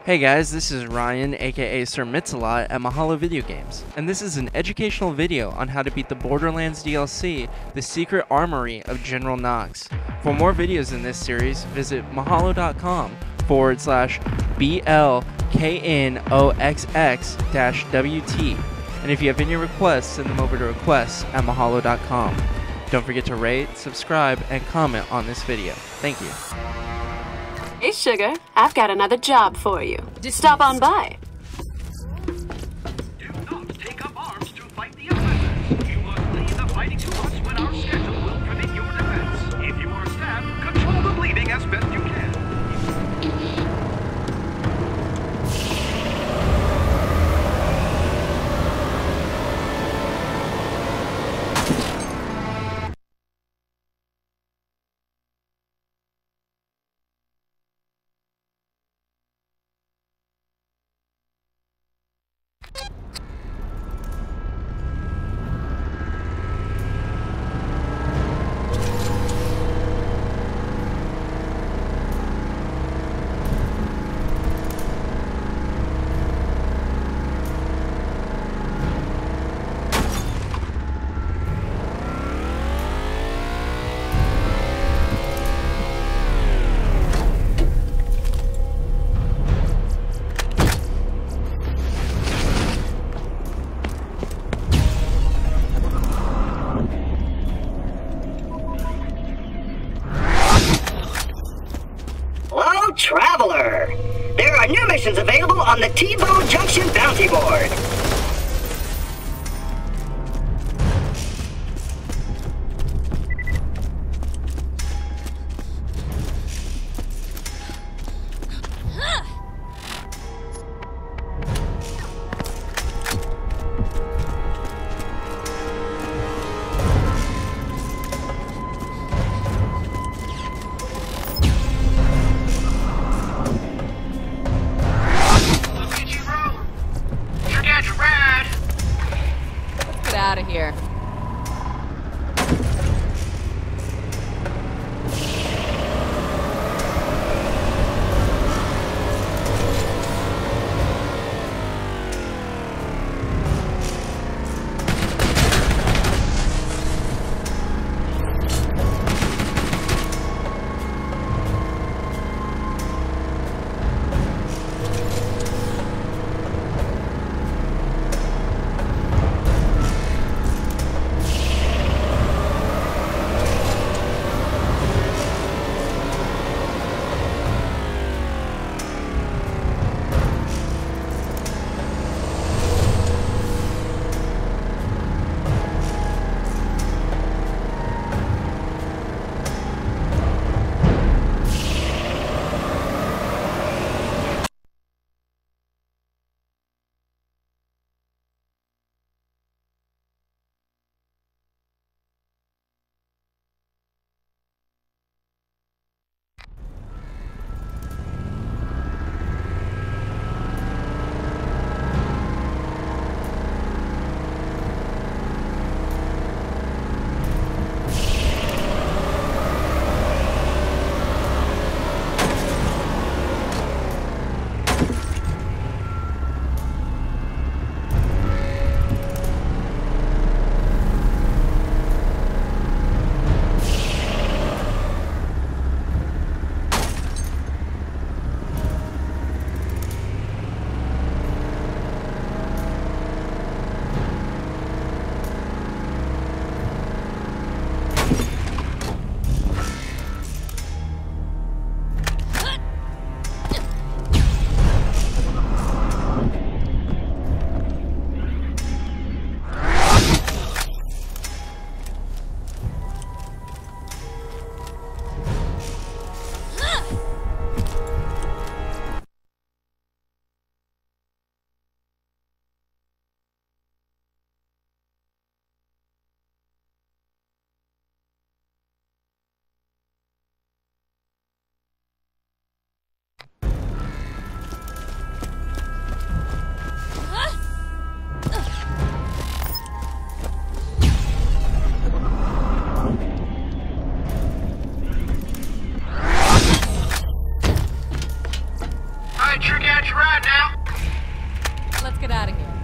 Hey guys, this is Ryan, aka Sir Mix-a-Lot at Mahalo Video Games, and this is an educational video on how to beat the Borderlands DLC, The Secret Armory of General Knox. For more videos in this series, visit mahalo.com/BLKNOXX-WT, and if you have any requests, send them over to requests@mahalo.com. Don't forget to rate, subscribe, and comment on this video. Thank you. Hey, Sugar, I've got another job for you. Just stop on by. Do not take up arms to fight the aggressor. You must leave the fighting to us when our schedule will permit your defense. If you are stabbed, control the bleeding as best you can. Traveler! There are new missions available on the T-Bone Junction Bounty Board. Your dad's a rat. Catch a ride now. Let's get out of here.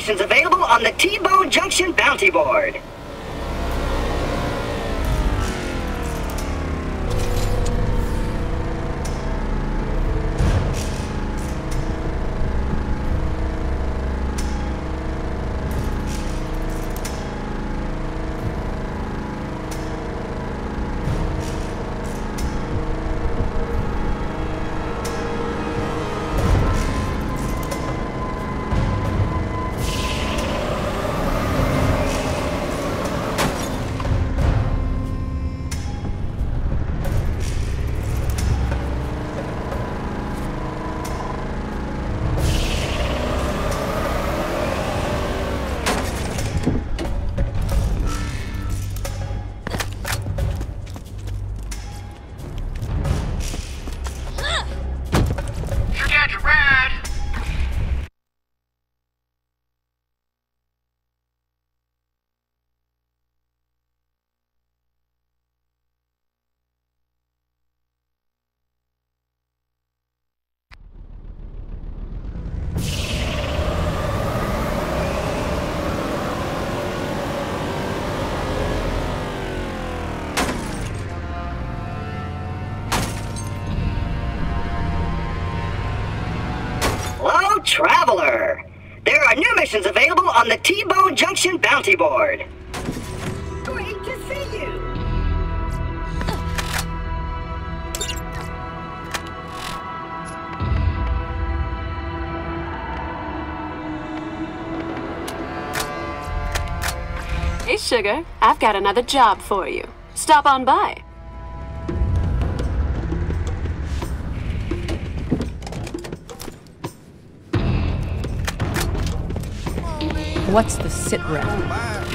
missions available on the T-Bone Junction bounty board. Traveler! There are new missions available on the T-Bone Junction bounty board. Great to see you! Hey, Sugar, I've got another job for you. Stop on by. What's the sit rep?